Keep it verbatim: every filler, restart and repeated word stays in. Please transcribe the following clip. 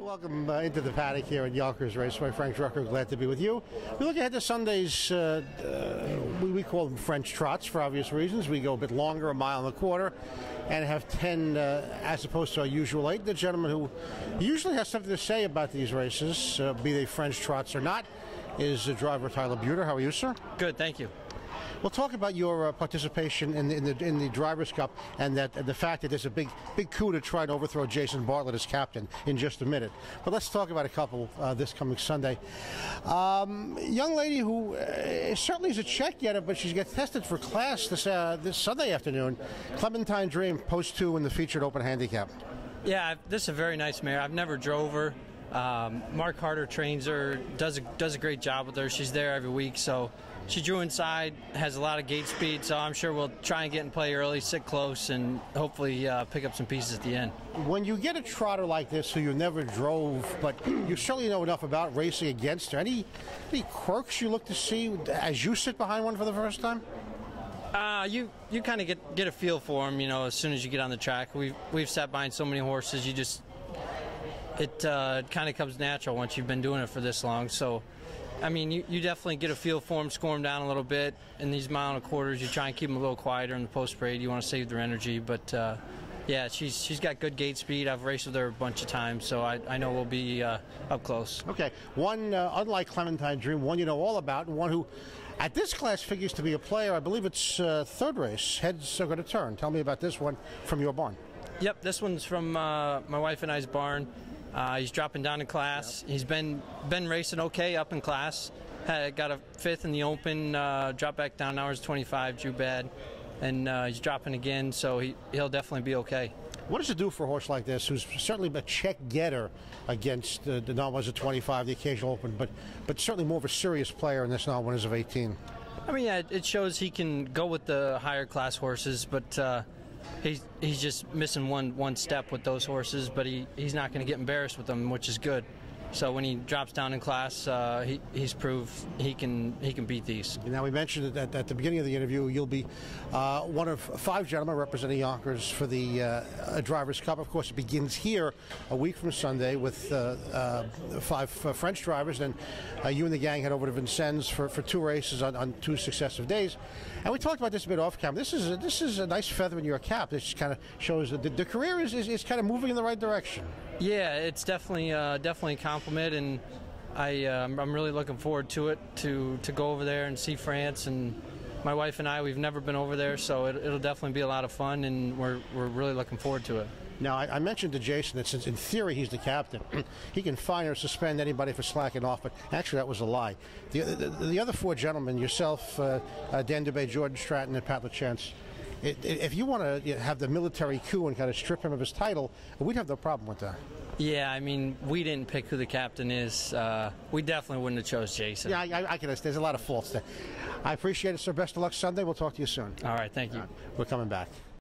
Welcome uh, into the paddock here at Yonkers Raceway. Frank Drucker, glad to be with you. We look ahead to Sunday's, uh, uh, we, we call them French trots for obvious reasons. We go a bit longer, a mile and a quarter, and have ten uh, as opposed to our usual eight. The gentleman who usually has something to say about these races, uh, be they French trots or not, is uh, driver Tyler Buter. How are you, sir? Good, thank you. We'll talk about your uh, participation in the, in the in the Drivers' Cup and that and the fact that there's a big big coup to try and overthrow Jason Bartlett as captain in just a minute. But let's talk about a couple uh, this coming Sunday. Um, young lady who uh, certainly is a check getter, but she's got tested for class this uh, this Sunday afternoon. Clementine Dream, post two in the featured open handicap. Yeah, this is a very nice mare. I've never drove her. Um, Mark Harder trains her, does a, does a great job with her. She's there every week, so she drew inside, has a lot of gate speed, so I'm sure we'll try and get in play early, sit close, and hopefully uh, pick up some pieces at the end. When you get a trotter like this who you never drove, but you certainly know enough about racing against her, any, any quirks you look to see as you sit behind one for the first time? Uh, you you kind of get get a feel for them, you know, as soon as you get on the track. We've, we've sat behind so many horses, you just... It uh, kind of comes natural once you've been doing it for this long. So, I mean, you, you definitely get a feel for them, score them down a little bit. In these mile and a quarters, you try and keep them a little quieter in the post parade. You want to save their energy. But, uh, yeah, she's she's got good gate speed. I've raced with her a bunch of times, so I, I know we'll be uh, up close. Okay. One, uh, unlike Clementine Dream, one you know all about, and one who, at this class, figures to be a player. I believe it's uh, third race. Heads are going to turn. Tell me about this one from your barn. Yep, this one's from uh, my wife and I's barn. Uh, he's dropping down in class. Yep. He's been been racing okay up in class. Had, got a fifth in the Open, uh, dropped back down, now he's twenty-five, drew bad. And uh, he's dropping again, so he, he'll definitely be okay. What does it do for a horse like this, who's certainly a check getter against uh, the non-winners of twenty-five, the occasional Open, but, but certainly more of a serious player in this non-winners of eighteen? I mean, yeah, it shows he can go with the higher class horses, but... Uh, He's, he's just missing one one step with those horses, but he, he's not going to get embarrassed with them, which is good. So when he drops down in class, uh, he, he's proved he can he can beat these. Now, we mentioned that at the beginning of the interview, you'll be uh, one of five gentlemen representing Yonkers for the uh, Drivers' Cup. Of course, it begins here a week from Sunday with uh, uh, five uh, French drivers. Then uh, you and the gang head over to Vincennes for, for two races on, on two successive days. And we talked about this a bit off camera. This is a, this is a nice feather in your cap. This kind of shows that the, the career is, is, is kind of moving in the right direction. Yeah, it's definitely uh, definitely a compliment, and I uh, I'm really looking forward to it to to go over there and see France. And my wife and I, we've never been over there, so it, it'll definitely be a lot of fun, and we're we're really looking forward to it. Now, I, I mentioned to Jason that since in theory he's the captain, he can fine or suspend anybody for slacking off, but actually that was a lie. The the, the other four gentlemen, yourself, uh, uh, Dan Dubé, Jordan Stratton, and Pat LaChance. It, it, if you want to you know, have the military coup and kind of strip him of his title, we'd have no problem with that. Yeah, I mean, we didn't pick who the captain is. Uh, we definitely wouldn't have chose Jason. Yeah, I, I can understand. There's a lot of faults there. I appreciate it, sir. Best of luck Sunday. We'll talk to you soon. All right, thank you. Right, we're coming back.